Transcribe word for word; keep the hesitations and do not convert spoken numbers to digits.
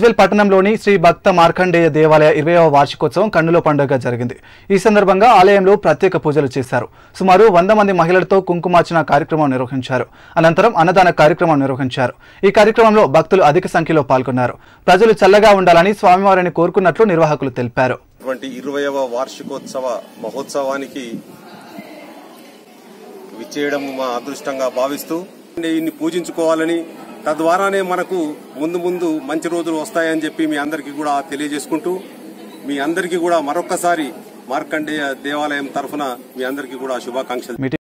గజ్వేల్ పట్టణంలోని శ్రీ భక్త మార్కండేయ దేవాలయ ఇరవైవ వార్షికోత్సవం కన్నుల పండుగ జరిగింది. ఈ సందర్భంగా ఆలయంలో ప్రత్యేక పూజలు చేశారు. సుమారు వంద మంది మహిళలతో కుంకుమార్చన కార్యక్రమం నిర్వహించారు. అనంతరం అన్నదాన కార్యక్రమం నిర్వహించారు. ఈ కార్యక్రమంలో భక్తులు అధిక సంఖ్యలో పాల్గొన్నారు. ప్రజలు చల్లగా ఉండాలని స్వామివారిని కోరుకున్నట్లు నిర్వాహకులు తెలిపారు. ఇరవైవ వార్షికోత్సవ మహోత్సవానికి విచ్చేయడం మా అదృష్టంగా భావిస్తూ ఇన్ని పూజించుకోవాలని, తద్వారానే మనకు ముందు ముందు మంచి రోజులు వస్తాయని చెప్పి మీ అందరికీ కూడా తెలియజేసుకుంటూ, మీ అందరికీ కూడా మరొక్కసారి మార్కండేయ దేవాలయం తరఫున మీ అందరికీ కూడా శుభాకాంక్షలు.